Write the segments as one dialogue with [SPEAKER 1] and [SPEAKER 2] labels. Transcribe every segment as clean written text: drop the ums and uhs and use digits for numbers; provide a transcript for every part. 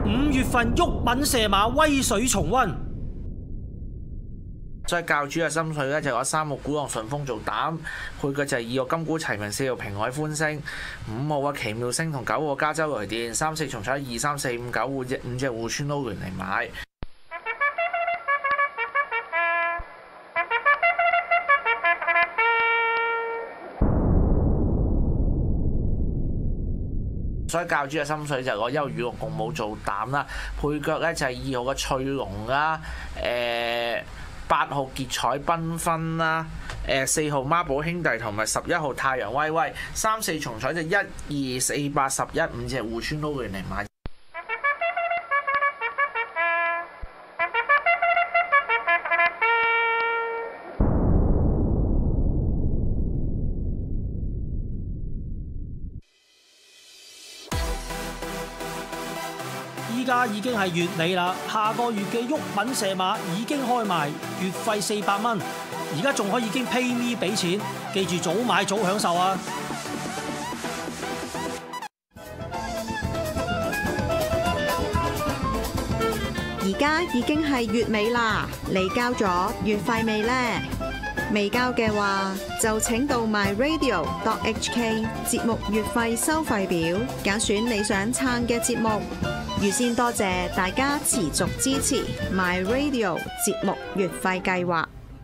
[SPEAKER 1] 5月份毓民射馬威水重溫。
[SPEAKER 2] 所以教主嘅心水咧就有3號古浪順風做膽，配嘅就係2號金鼓齊鳴、4號平海歡聲、5號嘅奇妙星同9號加州雷電，3、4重彩2、3、4、5、9戶5隻互村撈聯嚟買。所以教主嘅心水就攞1號與龍共舞做膽啦，配腳咧就係2號嘅翠龍啦，8號結彩繽紛啦，4號孖寶兄弟同埋11號太陽威威，3、4重彩就1、2、4、8、11 5隻互村撈聯嚟買。
[SPEAKER 1] 依家已經係月尾啦，下個月嘅毓民射馬已經開賣，月費400蚊，而家仲可以經 PayMe 俾錢，記住早買早享受啊！
[SPEAKER 3] 而家已經係月尾啦，你交咗月費未呢？未交嘅話，就請到 myradio.hk 節目月費收費表，揀選你想撐嘅節目。預先多謝大家持續支持 myradio 節目月費計劃。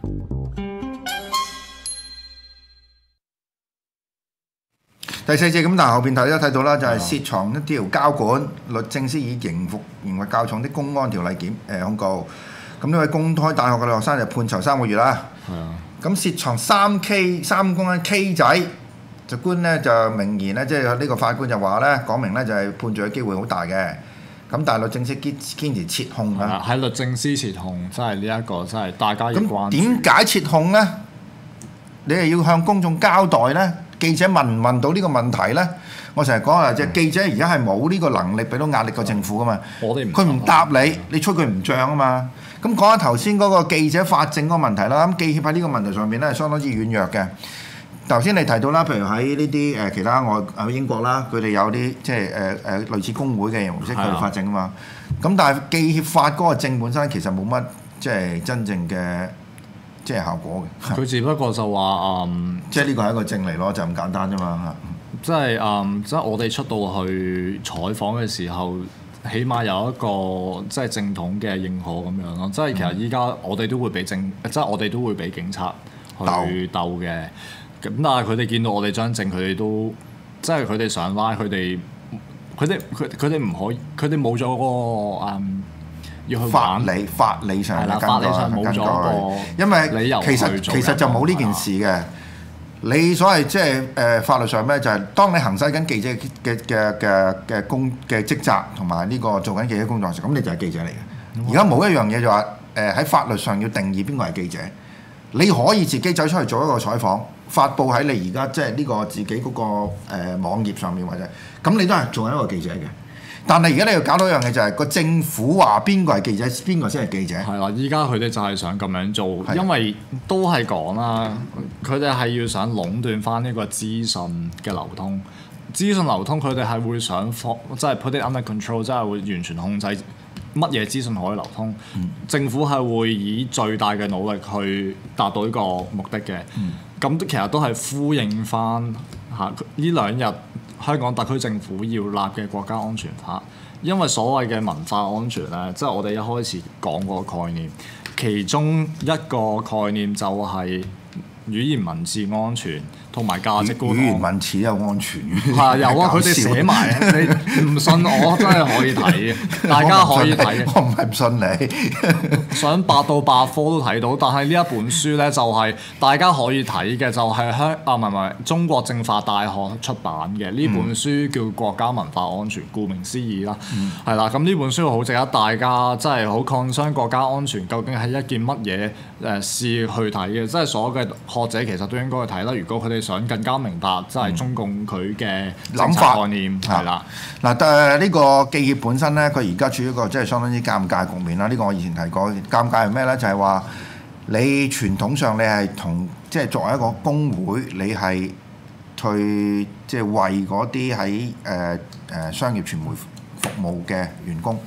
[SPEAKER 4] 第4節咁，但係後邊大家睇到啦，就係涉藏一條膠管，律政司以刑罰較重的公安條例控告。咁呢位公開大學嘅學生就判囚3個月啦。係啊。咁涉藏3公斤 K 仔，就官咧就明言咧，即係呢個法官就話咧，講明咧就係判罪嘅機會好大嘅。咁但係律政司堅持撤控啊！
[SPEAKER 5] 喺律政司撤控，真係呢一個真係大家要關注。
[SPEAKER 4] 點解撤控咧？你係要向公眾交代咧？記者問唔問到呢個問題咧？我成日講啊，即係記者而家係冇呢個能力俾到壓力個政府噶嘛。佢唔答你，你吹佢唔脹啊嘛。咁講下頭先嗰個記者法證嗰個問題啦。咁記協喺呢個問題上面咧係相當之軟弱嘅。頭先你提到啦，譬如喺呢啲其他英國啦，佢哋有啲即係類似工會嘅形式去法證啊嘛。咁但係記協法嗰個證本身其實冇乜即係真正嘅即係效果嘅。
[SPEAKER 5] 佢只不過就話
[SPEAKER 4] 即係呢個係一個證嚟咯，就咁簡單啫嘛。
[SPEAKER 5] 即係即係我哋出到去採訪嘅時候，起碼有一個即係正統嘅認可咁樣咯。即係其實依家我哋都會俾即係我哋都會俾警察去鬥嘅。咁但係佢哋見到我哋張證，佢哋都即係佢哋上拉，佢哋唔可以，佢哋冇咗嗰個要去
[SPEAKER 4] 法理上嘅根據，
[SPEAKER 5] 冇咗個
[SPEAKER 4] 因為
[SPEAKER 5] 理由
[SPEAKER 4] 其實就冇呢件事嘅。你所謂即係法律上咩？就係當你行使緊記者嘅職責同埋呢個做緊記者工作時，咁你就係記者嚟嘅。而家冇一樣嘢就話喺法律上要定義邊個係記者。你可以自己走出去做一個採訪，發布喺你而家即係呢個自己嗰個網頁上面或者，咁你都係做緊一個記者嘅。但係而家你要搞到一樣嘢就係個政府話邊個係記者，邊個先係記者。係
[SPEAKER 5] 啦，依家佢哋就係想咁樣做，因為都係講啦，佢哋係要想壟斷翻呢個資訊嘅流通。資訊流通，佢哋係會想即係 put it under control，即係會完全控制乜嘢資訊可以流通。政府係會以最大嘅努力去達到呢個目的嘅。咁其實都係呼應翻呢2日香港特區政府要立嘅國家安全法，因為所謂嘅文化安全咧，即係我哋一開始講過概念，其中一個概念就係語言文字安全同埋價值觀。
[SPEAKER 4] 語言文字有安全
[SPEAKER 5] 嘅，有啊，佢哋寫埋，你唔信我真係可以睇嘅，大家可以睇嘅。
[SPEAKER 4] 我唔係唔信你，
[SPEAKER 5] 想百度百科都睇到，但係呢一本書咧就係大家可以睇嘅，就係唔係中國政法大學出版嘅呢本書叫《國家文化安全》，顧名思義啦，係啦。咁呢本書好值得大家真係好 concern國家安全究竟係一件乜嘢事去睇嘅，即係所有嘅學者其實都應該去睇啦。如果佢哋想更加明白即係中共佢嘅諗法概念係啦。
[SPEAKER 4] 嗱呢個記協本身咧，佢而家處於一個即係相當之尷尬局面啦。呢個我以前提過，尷尬係咩咧？就係話你傳統上你係同即係作為一個工會，你係去即係為嗰啲喺商業傳媒服務嘅員工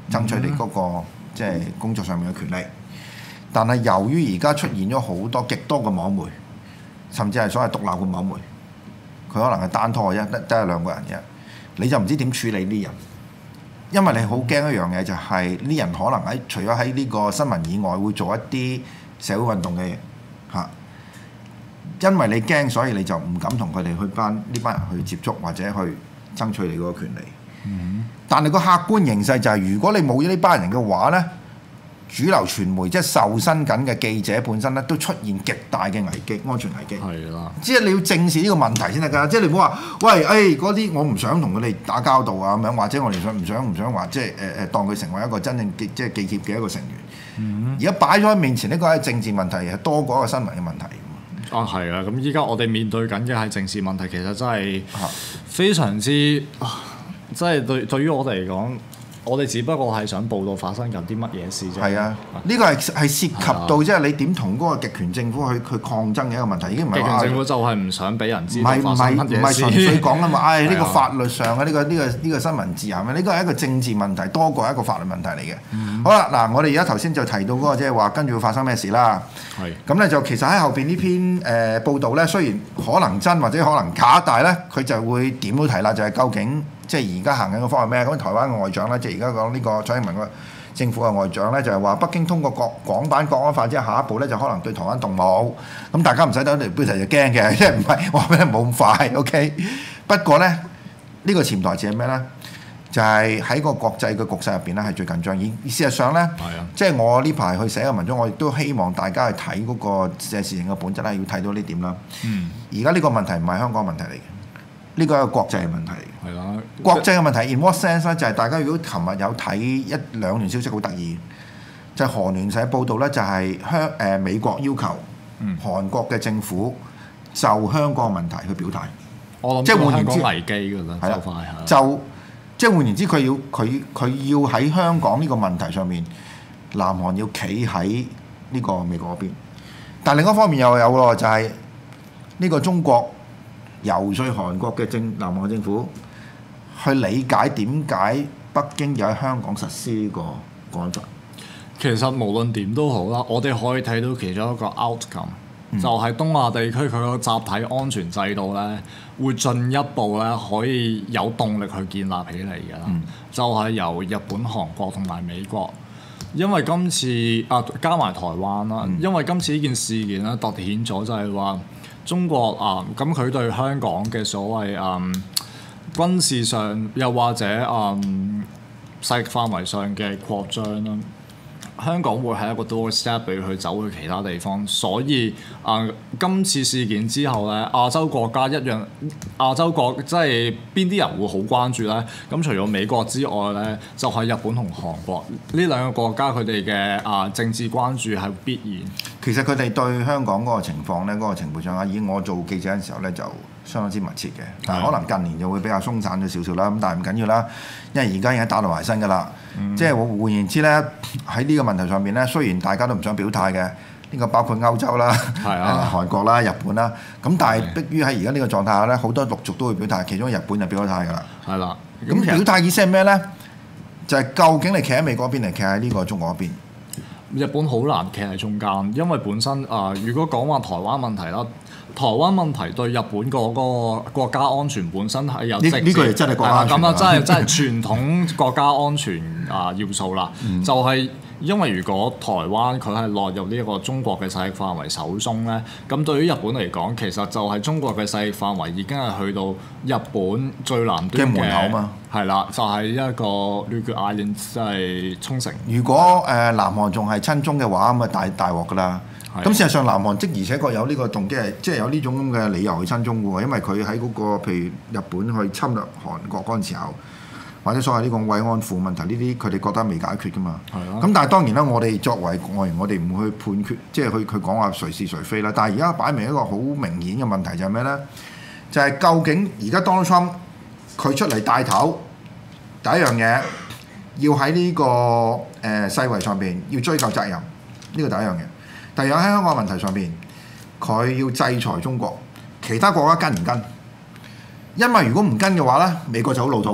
[SPEAKER 4] 爭取你嗰個即係工作上面嘅權利。但係由於而家出現咗好多極多嘅網媒，甚至係所謂獨立嘅網媒，佢可能係單拖嘅啫，得兩個人嘅，你就唔知點處理呢人。因為你好驚一樣嘢就係呢人可能除咗喺呢個新聞以外，會做一啲社會運動嘅嘢嚇。因為你驚，所以你就唔敢同佢哋呢班人去接觸或者去爭取你嗰個權利。但係個客觀形勢就係，如果你冇咗呢班人嘅話呢，主流傳媒即係受薪緊嘅記者本身咧，都出現極大嘅危機，安全危機。係啦，即係你要正視呢個問題先得㗎。即係你唔好話，喂，嗰啲我唔想同佢哋打交道啊咁樣，或者我哋唔想話，即係當佢成為一個真正即係記協嘅一個成員。而家擺咗喺面前呢個係政治問題，係多過一個新聞嘅問題。
[SPEAKER 5] 啊，係啊！咁依家我哋面對緊嘅係政治問題，其實真係非常之，即係對於我哋嚟講。我哋只不過係想報道發生緊啲乜嘢事啫。係啊，呢個係涉及到即係你點同嗰個極權政府去抗爭嘅一個問題，已經唔係極權政府就係唔想俾人知道發生乜嘢事。唔係純粹講啊嘛，呢個法律上嘅呢個新聞自由啊，呢個係一個政治問題多過一個法律問題嚟嘅。好啦，嗱，我哋而家頭先就提到嗰個即係話跟住會發生咩事啦。係。咁咧就其實喺後邊呢篇報道咧，雖然可能真或者可能假，但係咧佢就會點都提啦，就係究竟。即係而家行緊嘅方向咩？咁台灣嘅外長咧，即係而家講呢個蔡英文個政府嘅外長咧，就係話北京通過港版國安法之後，下一步咧就可能對台灣動武。咁大家唔使等條標題就驚嘅，即係唔係話咩冇咁快 ？OK。不過咧，呢個潛台詞係咩咧？就係喺個國際嘅局勢入邊咧係最緊張。而事實上咧，即係我呢排去寫嘅文章，我亦都希望大家去睇嗰個事情嘅本質啦，要睇到呢點啦。而家呢個問題唔係香港問題嚟嘅。呢個係一個國際嘅問題嚟嘅。係啦，國際嘅問題 in what sense 咧？就係大家如果琴日有睇一兩段消息，好得意，就係韓聯社報道咧，就係美國要求韓國嘅政府就香港問題去表態。我諗即係換言之，危機㗎啦，就快係。就即係換言之，佢要喺香港呢個問題上面，南韓要企喺呢個美國嗰邊。但另一方面又有咯，就係呢個中國。游說韓國嘅南韓政府去理解點解北京要喺香港實施呢個國安法。其實無論點都好啦，我哋可以睇到其中一個 outcome，就係東亞地區佢個集體安全制度咧，會進一步咧可以有動力去建立起嚟嘅啦。就係由日本、韓國同埋美國。因為今次加埋台灣啦，因為今次呢件事件咧凸顯咗就係話。中國咁佢對香港嘅所謂軍事上又或者勢力範圍上嘅擴張啦，香港會係一個 doorstep 俾佢走去其他地方，所以今次事件之後咧，亞洲國家即係邊啲人會好關注咧？咁除咗美國之外咧，就係日本同韓國呢兩個國家，佢哋嘅政治關注係必然。其實佢哋對香港嗰個情況咧，嗰個情報上以我做記者嘅時候咧，就相當之密切嘅。但係可能近年就會比較鬆散咗少少啦。咁但係唔緊要啦，因為而家已經打到埋身㗎啦。即係換言之咧，喺呢個問題上面咧，雖然大家都唔想表態嘅，呢個包括歐洲啦、韓國啦、日本啦。咁但係迫於喺而家呢個狀態下咧，好多陸續都會表態，其中日本就表咗態㗎啦。係啦。咁表態意思係咩咧？就係究竟你企喺美國嗰邊定企喺呢個中國嗰邊？日本好難企喺中間，因為本身如果講話台灣問題啦，台灣問題對日本嗰個國家安全本身係有呢個係真係國家安全咁啊，真係傳統國家安全要素啦，就係。因為如果台灣佢係落入呢一個中國嘅勢力範圍手中咧，咁對於日本嚟講，其實就係中國嘅勢力範圍已經係去到日本最南端嘅門口嘛。係啦，就係一個Ryukyu Island，即係沖繩。如果南韓仲係親中嘅話，咁啊大鑊㗎啦。咁事實上南韓的而且確有呢個動機係，即係有呢種咁嘅理由去親中嘅喎，因為佢喺嗰個譬如日本去侵略韓國嗰陣時候。或者所謂呢個慰安婦問題，呢啲佢哋覺得未解決㗎嘛。咁但係當然啦，我哋作為外員，我哋唔去判決，即係去講話誰是誰非啦。但係而家擺明一個好明顯嘅問題就係咩咧？就係究竟而家 Donald Trump 佢出嚟帶頭，第一樣嘢要喺呢個世衛上邊要追究責任，呢個第一樣嘢。第二樣喺香港問題上邊，佢要制裁中國，其他國家跟唔跟？因為如果唔跟嘅話咧，美國就好老土㗎啦。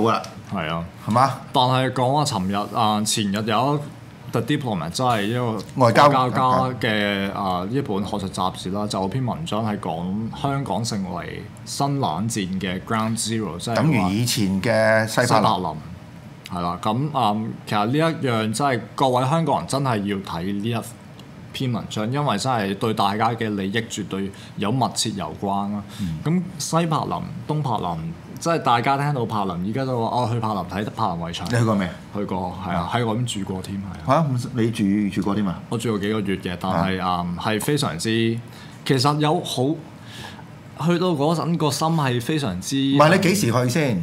[SPEAKER 5] 係啊，
[SPEAKER 4] 係嘛？
[SPEAKER 5] 但係講話前日有一 The Diplomat 真係一個
[SPEAKER 4] 外交
[SPEAKER 5] 家嘅一本學術雜誌啦，就有篇文章係講香港成為新冷戰嘅 Ground Zero， 即係
[SPEAKER 4] 等於以前嘅西柏林。
[SPEAKER 5] 係啦，咁其實呢一樣真係各位香港人真係要睇呢一篇文章，因為真係對大家嘅利益絕對有密切有關啦。咁、西柏林、東柏林，即係大家聽到柏林，而家都話去柏林睇柏林圍牆。
[SPEAKER 4] 你去過未？
[SPEAKER 5] 去過，係啊，喺嗰邊住過添，係
[SPEAKER 4] 啊。你住過添啊？
[SPEAKER 5] 我住過幾個月嘅，但係係非常之，其實有好去到嗰陣個心係非常之。唔
[SPEAKER 4] 係你幾時去先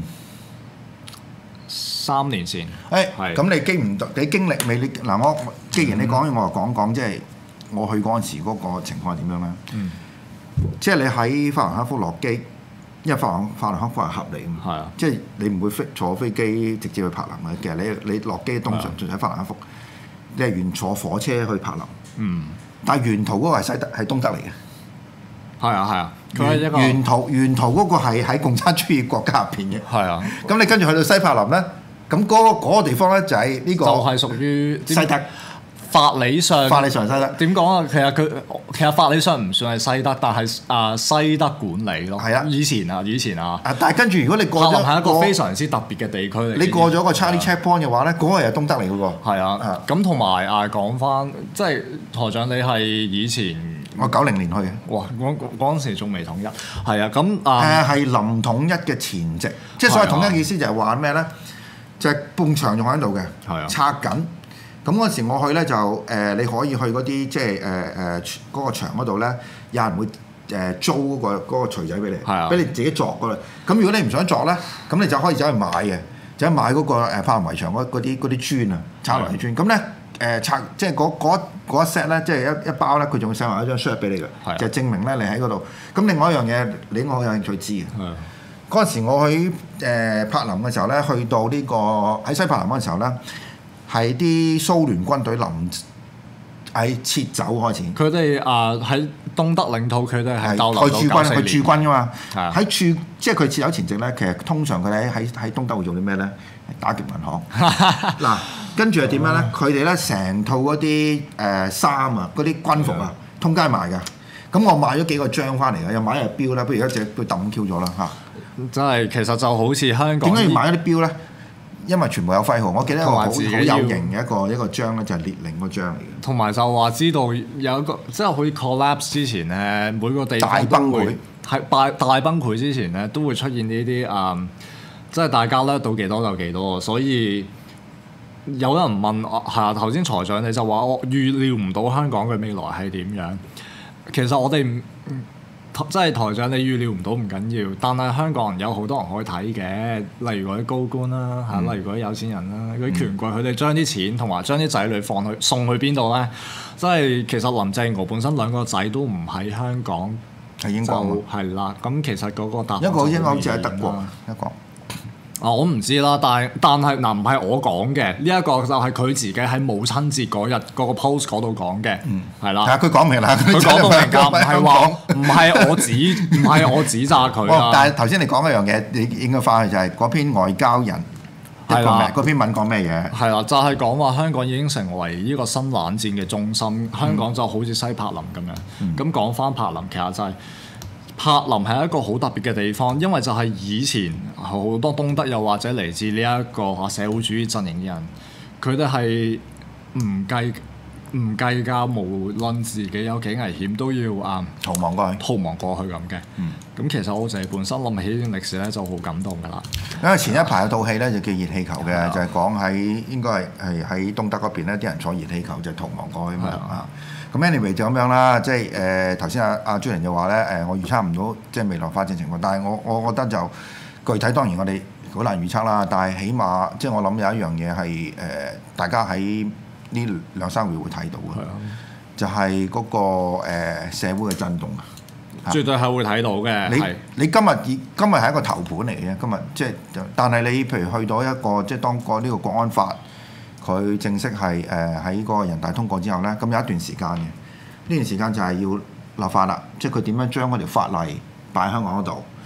[SPEAKER 5] ？3年前。
[SPEAKER 4] 咁你經歷未？嗱，我既然你講，我就講即係我去嗰陣時嗰個情況係點樣咧？即係你喺法蘭克福落機，因為法蘭克福係合理嘅嘛。即係你唔會坐飛機直接去柏林嘅。其實你落機通常就喺法蘭克福，你係沿坐火車去柏林。但係沿途嗰個係東德嚟嘅。係啊。沿途嗰個係喺共產主義國家入邊嘅。係啊。咁你跟住去到西柏林咧？咁嗰個地方咧就係呢個，就係屬於西德。法理上西德
[SPEAKER 5] 點講啊？其實法理上唔算係西德，但係西德管理咯。係啊，以前啊。
[SPEAKER 4] 但係跟住如果你過咗，柏林
[SPEAKER 5] 係一個非常之特別嘅地區嚟。
[SPEAKER 4] 你過咗個 Charlie Checkpoint 嘅話咧，嗰個係東德嚟嘅喎。
[SPEAKER 5] 係啊。咁同埋講翻，即係台長，你係以前
[SPEAKER 4] 我90年去嘅。
[SPEAKER 5] 哇！嗰陣時仲未統一。係啊。咁
[SPEAKER 4] 係臨統一嘅前夕，即係所謂統一嘅意思就係話咩咧？就係埲牆仲喺度嘅，拆緊。咁嗰陣時我去咧就你可以去嗰啲即係嗰個牆嗰度咧，有人會租嗰個錘仔俾你，俾你自己鑿過嚟。咁如果你唔想鑿咧，咁你就可以走去買嘅，走去買嗰個柏林圍牆嗰啲磚啊，拆落嚟磚。咁咧拆即係嗰一 set 咧，即係一包咧，佢仲會寫埋一張 sheet 俾你嘅，就證明咧你喺嗰度。咁另外一樣嘢，我有興趣知嘅。嗰陣時我去柏林嘅時候咧，去到呢個喺西柏林嗰陣時候咧，係啲蘇聯軍隊喺撤走開始。
[SPEAKER 5] 佢哋喺東德領土，佢哋係逗留到94年。
[SPEAKER 4] 去駐軍㗎嘛？喺駐即係佢撤走前夕咧，其實通常佢哋喺東德會做啲咩咧？打劫銀行。嗱，跟住係點樣咧？佢哋咧成套嗰啲衫啊，嗰啲軍服啊，通街賣㗎。咁我買咗幾個章翻嚟嘅，又買咗錶啦，不如而家隻錶抌 Q 咗啦嚇。
[SPEAKER 5] 真係其實就好似香港。
[SPEAKER 4] 點解要買一啲錶咧？因為全部有徽號。我記得一個好有型嘅一個章咧，就係列寧個章嚟嘅。同埋
[SPEAKER 5] 就話知道有一個即係好似 collapse 之前咧，每個地方
[SPEAKER 4] 大崩潰
[SPEAKER 5] 係大崩潰之前咧，都會出現呢啲即係大家咧到幾多就幾多，所以有人問係啊，頭先財長你就話我預料唔到香港嘅未來係點樣。其實我哋即係台長，你預料唔到唔緊要，但係香港人有好多人可以睇嘅，例如嗰啲高官啦，例如嗰啲有錢人啦，嗰啲權貴，佢哋將啲錢同埋將啲仔女送去邊度咧？即係其實林鄭月娥本身兩個仔都唔喺香港，
[SPEAKER 4] 係英國
[SPEAKER 5] 係啦。咁其實嗰個答案
[SPEAKER 4] 一個英國好似喺德國一個。
[SPEAKER 5] 我唔知啦，但係嗱，唔係我講嘅，呢一個就係佢自己喺母親節嗰日嗰個 post 嗰度講嘅，係啦。
[SPEAKER 4] 係啊，佢講明啦，
[SPEAKER 5] 佢講到明㗎，唔係話唔係我指責佢啦。
[SPEAKER 4] 但係頭先你講一樣嘢，你應該翻去就係嗰篇外交人嗰篇文講咩嘢？
[SPEAKER 5] 係啦，就係講話香港已經成為呢個新冷戰嘅中心，香港就好似西柏林咁樣。咁講翻柏林，其實就係。柏林係一個好特別嘅地方，因為就係以前好多東德又或者嚟自呢一個社會主義陣營嘅人，佢哋係唔計較，無論自己有幾危險都要
[SPEAKER 4] 逃亡過
[SPEAKER 5] 去咁嘅。咁其實我自己本身諗起呢段歷史咧，就好感動㗎啦。
[SPEAKER 4] 因為前一排有套戲咧就叫《熱氣球》嘅，就係講喺應該係喺東德嗰邊咧，啲人坐熱氣球就逃亡過去啊。咁 anyway 就咁樣啦，即係頭先阿朱玲就話咧我預測唔到即係未來發展情況，但係我覺得就具體當然我哋好難預測啦，但係起碼即係我諗有一樣嘢係大家喺呢2-3個月會睇到嘅，就係嗰個社會嘅震動啊！
[SPEAKER 5] 絕對係會睇到嘅。
[SPEAKER 4] 你今日係一個頭盤嚟嘅，今日即係但係你譬如去到一個即係當個呢個國安法。佢正式係喺個人大通過之後咧，咁有一段時間嘅，呢段時間就係要立法啦，即係佢點樣將嗰條法例擺喺香港嗰度，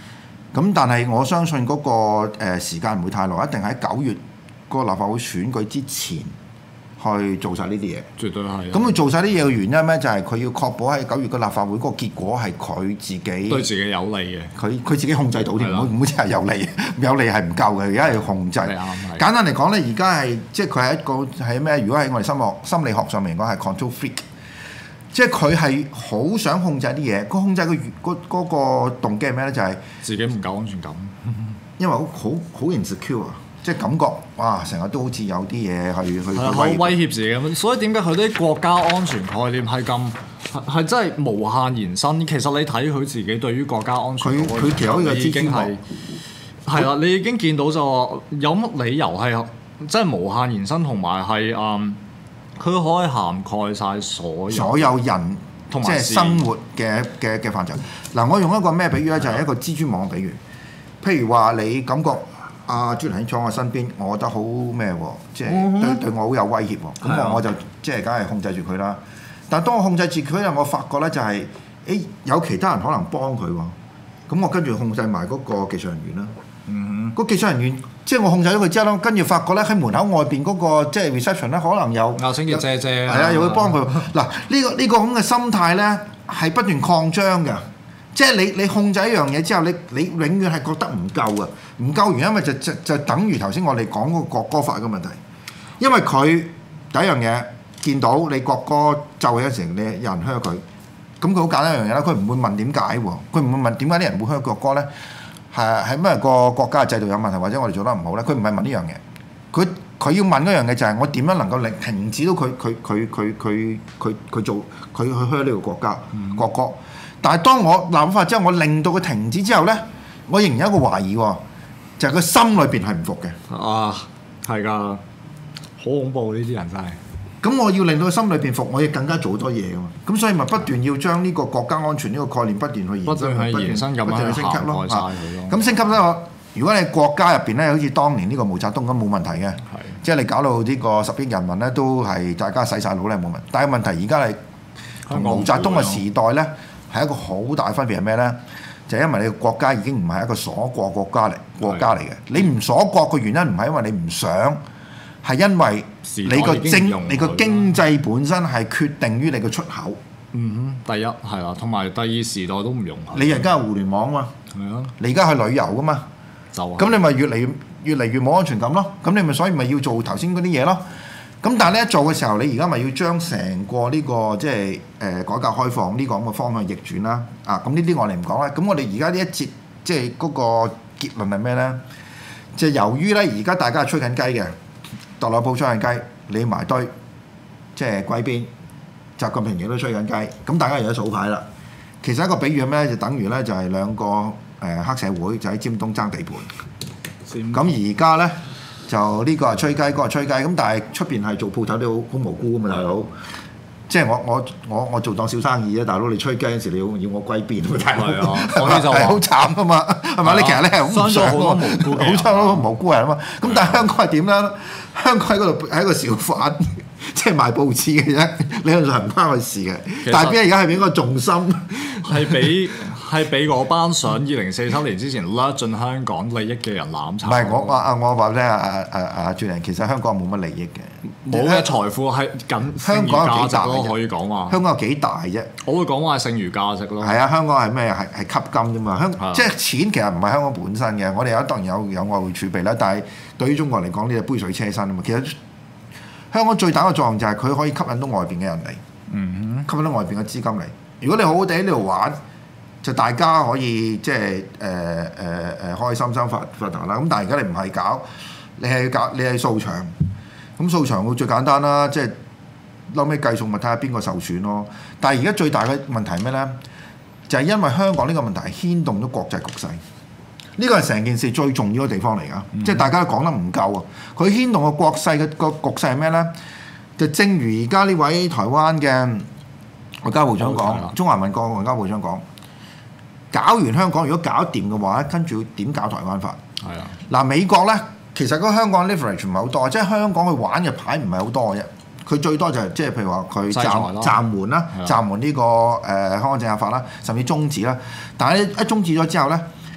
[SPEAKER 4] 咁但係我相信嗰個時間唔會太耐，一定喺9月嗰個立法會選舉之前去做晒呢啲嘢。
[SPEAKER 5] 絕對係。
[SPEAKER 4] 咁佢做晒啲嘢嘅原因咧，就係佢要確保喺9月嘅立法會嗰個結果係佢自己對
[SPEAKER 5] 自己有利嘅。
[SPEAKER 4] 佢自己控制到添，唔好似係有利，有利係唔夠嘅，而家係要控制。簡單嚟講咧，而家係即係佢係一個係咩？如果喺我哋心理學上面講係 control freak。即係佢係好想控制啲嘢，佢控制嗰個動機係咩咧？就係、
[SPEAKER 5] 自己唔夠安全感，
[SPEAKER 4] 因為好 insecure 啊，即係感覺哇，成日都好似有啲嘢去
[SPEAKER 5] 威脅自己咁。所以點解佢啲國家安全概念係真係無限延伸？其實你睇佢自己對於國家安全，
[SPEAKER 4] 佢其實已經
[SPEAKER 5] 係啦，你已經見到就有乜理由係真係無限延伸，同埋係佢可以涵蓋晒所有人
[SPEAKER 4] 同埋即係生活嘅範疇。嗱，我用一個咩比喻咧？就係、是、一個蜘蛛網嘅比喻。譬如話你感覺阿朱玲坐我身邊，我覺得好咩喎？即係對我好有威脅喎。咁我就即係梗係控制住佢啦。但係當我控制住佢咧，我發覺咧就係、是、有其他人可能幫佢喎。咁我跟住控制埋嗰個技術人員啦。個技術人員即係我控制咗佢之後咧，跟住發覺咧喺門口外邊嗰個即係 reception 咧，可能有
[SPEAKER 5] 清潔姐姐，
[SPEAKER 4] 係啊，又會幫佢。嗱，呢個咁嘅心態咧係不斷擴張嘅。即係你控制一樣嘢之後，你永遠係覺得唔夠啊！唔夠原因咪就等於頭先我哋講嗰個國歌法嘅問題。因為佢第一樣嘢見到你國歌奏起嗰時，你有人噓佢，咁佢好簡單一樣嘢啦。佢唔會問點解喎，佢唔會問點解啲人會噓國歌咧。係咩個國家嘅制度有問題，或者我哋做得唔好咧？佢唔係問呢樣嘢，佢要問嗰樣嘢就係我點樣能夠停止到佢做佢去噓呢個國家國歌。但係當我立法之後，我令到佢停止之後咧，我仍然有一個懷疑喎，就係佢心裏邊係唔服嘅。
[SPEAKER 5] 啊，係㗎，好恐怖呢啲人真係。
[SPEAKER 4] 咁我要令到佢心裏邊服，我要更加做好多嘢㗎嘛。咁所以咪不斷要將呢個國家安全呢個概念不斷去延伸咁樣去升級咯。咁升級咧，如果你國家入邊咧，好似當年呢個毛澤東咁冇問題嘅，即係你搞到呢個10億人民咧都係大家洗晒腦咧冇問題。但係問題而家係同毛澤東嘅時代咧係一個好大分別係咩咧？就係因為你個國家已經唔係一個鎖國國家嚟嘅。你唔鎖國嘅原因唔係因為你唔想。係因為你個經濟本身係決定於你嘅出口。
[SPEAKER 5] 第一係啦，同埋第二時代都唔容許。
[SPEAKER 4] 你而家係互聯網嘛？
[SPEAKER 5] 係啊。
[SPEAKER 4] 你而家去旅遊噶嘛？咁你咪越嚟越冇安全感咯。咁你咪所以咪要做頭先嗰啲嘢咯。咁但係呢一做嘅時候，你而家咪要將成個呢個即係改革開放呢個咁嘅方向逆轉啦。咁呢啲我哋唔講啦。咁我哋而家呢一節即係嗰個結論係咩咧？就係由於咧而家大家係吹緊雞嘅。特朗普吹緊雞，你埋堆，即係歸邊？習近平亦都吹緊雞，咁大家而家數牌啦。其實一個比喻係咩？就等於咧就係兩個黑社會就喺尖東爭地盤。咁而家咧就呢個係吹雞，嗰個係吹雞。咁但係出邊係做鋪頭都好無辜㗎嘛，大佬。即係我做當小生意啊，大佬你吹雞嗰時你要我歸邊啊，大佬。係好慘㗎嘛，係咪？你其實你係好唔想好多無辜人啊嘛。咁但係香港係點咧？香港喺嗰度係一個小販，即係賣報紙嘅啫，理論上唔關佢事嘅。但係邊而家係俾個重心
[SPEAKER 5] 係俾嗰班想2047年之前拉進香港利益嘅人攬炒。
[SPEAKER 4] 唔係我話咧阿朱玲，其實香港冇乜利益嘅，
[SPEAKER 5] 冇嘅財富係
[SPEAKER 4] 香港有幾大
[SPEAKER 5] 咯，可以講話。
[SPEAKER 4] 香港有幾大啫？
[SPEAKER 5] 我會講話係剩餘價值咯。
[SPEAKER 4] 係啊，香港係咩？係吸金啫嘛。即係錢其實唔係香港本身嘅，我哋當然有外匯儲備啦，但係對於中國嚟講，呢係杯水車薪啊嘛。其實香港最大嘅作用就係佢可以吸引到外邊嘅人嚟，吸引到外邊嘅資金嚟。如果你好好地喺呢度玩，就大家可以即係開心發達啦。咁但係而家你唔係搞，你係掃場。咁掃場會最簡單啦，即係後尾計數咪睇下邊個受損咯。但係而家最大嘅問題係咩咧？就係因為香港呢個問題係牽動咗國際局勢。呢個係成件事最重要嘅地方嚟㗎，即係大家都講得唔夠啊！佢牽動個國際嘅個局勢係咩咧？就正如而家呢位台灣嘅外交部長講，中華民國外交部長講，搞完香港如果搞掂嘅話，跟住點搞台灣法？係啊！嗱，美國咧，其實嗰香港 leverage 唔係好多，即係香港去玩嘅牌唔係好多嘅啫。佢最多就係即係譬如話佢暫緩啦，暫緩呢個香港政策法啦，甚至終止啦。但係一終止咗之後咧，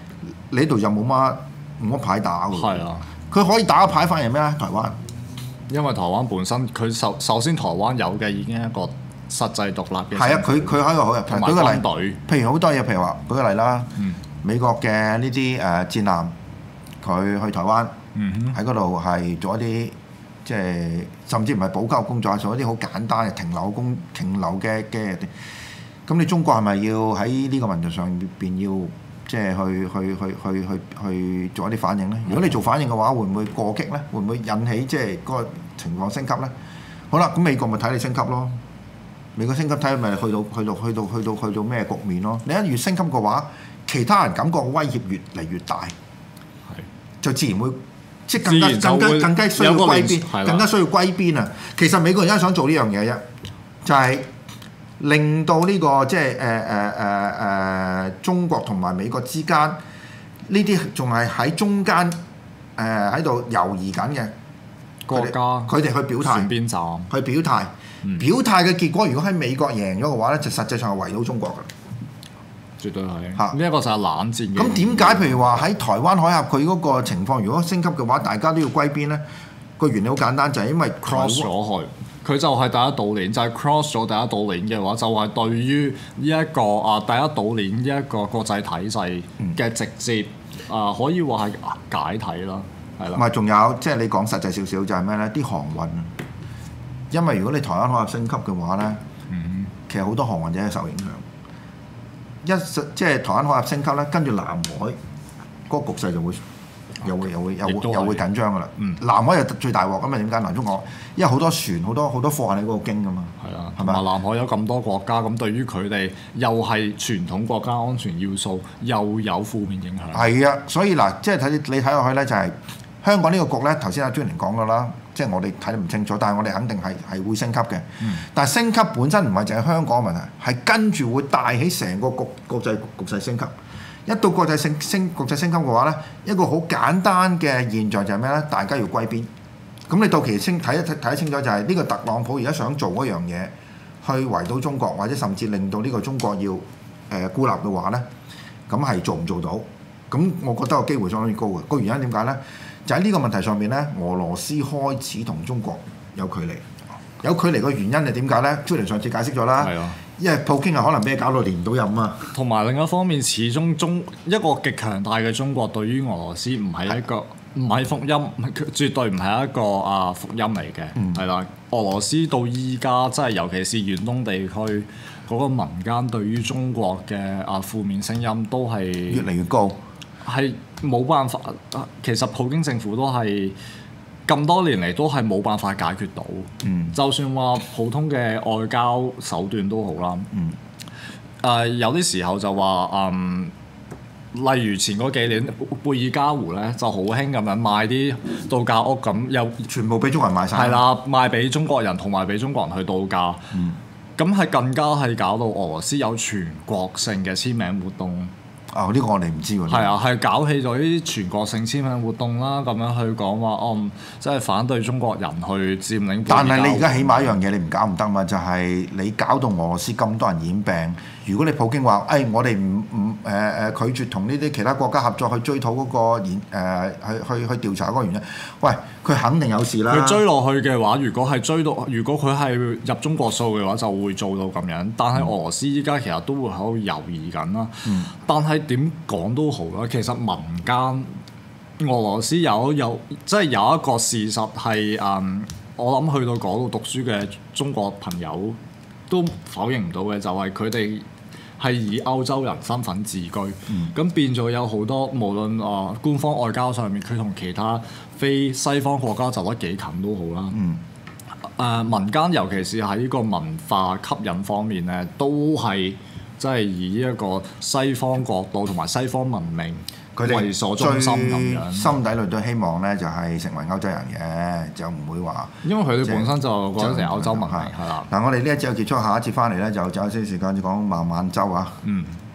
[SPEAKER 4] 你度就冇乜牌打㗎。
[SPEAKER 5] 係啊，
[SPEAKER 4] 佢可以打嘅牌反而係咩咧？台灣。
[SPEAKER 5] 因為台灣本身佢首先台灣有嘅已經係一個實際獨立嘅。
[SPEAKER 4] 係啊，佢喺個好入。舉個例，
[SPEAKER 5] 隊，
[SPEAKER 4] 譬如好多嘢，譬如話舉個例啦，美國嘅呢啲戰艦，佢去台灣，喺嗰度係做一啲即係甚至唔係補給工作，做一啲好簡單嘅停留嘅。咁你中國係咪要喺呢個問題上邊要即係去做一啲反應咧？如果你做反應嘅話，會唔會過激咧？會唔會引起即係嗰個情況升級咧？好啦，咁美國咪睇你升級咯。美國升級睇咪去到咩局面咯？你一越升級嘅話，其他人感覺威脅越嚟越大，就自然會即係更加需要歸邊，更加需要歸邊啊！其實美國而家想做呢樣嘢啫，就係、令到呢、個即係中國同埋美國之間呢啲仲係喺中間喺度猶豫緊嘅
[SPEAKER 5] 國家，
[SPEAKER 4] 佢哋去表態，
[SPEAKER 5] 邊站
[SPEAKER 4] 去表態。表態嘅結果，如果喺美國贏咗嘅話咧，就實際上係圍到中國㗎。
[SPEAKER 5] 絕對係。呢一個就係冷戰嘅。
[SPEAKER 4] 咁點解譬如話喺台灣海峽佢嗰個情況，如果升級嘅話，大家都要歸邊咧？個原理好簡單，就係因為
[SPEAKER 5] cross 咗去。佢就係第一島鏈，就係 cross 咗第一島鏈嘅話，就係對於呢一個第一島鏈呢一個國際體制嘅直接可以話係解體啦，係啦。
[SPEAKER 4] 唔係，仲有即係你講實際少少就係咩咧？啲航運，因為如果你台灣海峽升級嘅話咧，其實好多航運者係受影響。即係台灣海峽升級咧，跟住南海嗰個局勢就會又會緊張㗎啦。南海又最大鑊咁啊！點解？南中國因為好多船、好多貨喺嗰度經㗎嘛。係啊，係咪？
[SPEAKER 5] 南海有咁多國家，咁對於佢哋又係傳統國家安全要素，又有負面影響。
[SPEAKER 4] 係啊，所以嗱，即係你睇落去咧，就係香港呢個局咧，頭先阿 Julian 講㗎啦。即係我哋睇得唔清楚，但係我哋肯定係會升級嘅。但係升級本身唔係淨係香港嘅問題，係跟住會帶起成個國際局勢升級。一到國際升級嘅話咧，一個好簡單嘅現象就係咩咧？大家要歸邊。咁你到期睇得清楚就係呢個特朗普而家想做嗰樣嘢，去圍堵中國，或者甚至令到呢個中國要孤立嘅話咧，咁係做唔做到？咁我覺得個機會相當之高嘅。個原因點解咧？就喺呢個問題上面咧，俄羅斯開始同中國有距離。有距離嘅原因係點解咧？朱聯上次解釋咗啦，因為普京係可能俾你搞到連唔到任啊。
[SPEAKER 5] 同埋另一方面，始終一個極強大嘅中國對於俄羅斯唔係一個唔係福音，絕對唔係一個福音嚟嘅，係啦。俄羅斯到依家真係尤其是遠東地區嗰個民間對於中國嘅負面聲音都係
[SPEAKER 4] 越嚟越高。
[SPEAKER 5] 係冇辦法，其實普京政府都係咁多年嚟都係冇辦法解決到。就算話普通嘅外交手段都好啦。有啲時候就話例如前嗰幾年貝爾加湖咧就好興咁樣賣啲度假屋，咁又
[SPEAKER 4] 全部俾中國人賣晒。
[SPEAKER 5] 係啦，賣俾中國人同埋俾中國人去度假。咁係更加係搞到俄羅斯有全國性嘅簽名活動。
[SPEAKER 4] 呢個我哋唔知喎。
[SPEAKER 5] 係啊，係搞起咗呢啲全國性簽名活動啦，咁樣去講話即係反對中國人去佔領。
[SPEAKER 4] 但係你而家起碼一樣嘢你唔搞唔得嘛，就係你搞到俄羅斯咁多人染病。如果你普京話我哋拒絕同呢啲其他國家合作去追討嗰個去調查嗰個原因，喂，佢肯定有事啦。
[SPEAKER 5] 佢追落去嘅話，如果佢係入中國數嘅話，就會做到咁樣。但係俄羅斯依家其實都會喺度猶豫緊啦。但係點講都好啦，其實民間俄羅斯即係有一個事實係我諗去到嗰度讀書嘅中國朋友都否認唔到嘅，就係佢哋係以歐洲人身份自居，咁變咗有好多無論官方外交上面，佢同其他非西方國家走得幾近都好啦。民間尤其是喺呢個文化吸引方面咧，都係即係以一個西方角度同埋西方文明為所中心咁樣，
[SPEAKER 4] 心底裏都希望咧就係成為歐洲人嘅，就唔會話。
[SPEAKER 5] 因為佢哋本身就覺得成歐洲文明係啦。
[SPEAKER 4] 嗱，我哋呢一節就結束，下一節翻嚟咧就有少少時間就講孟晚舟啊。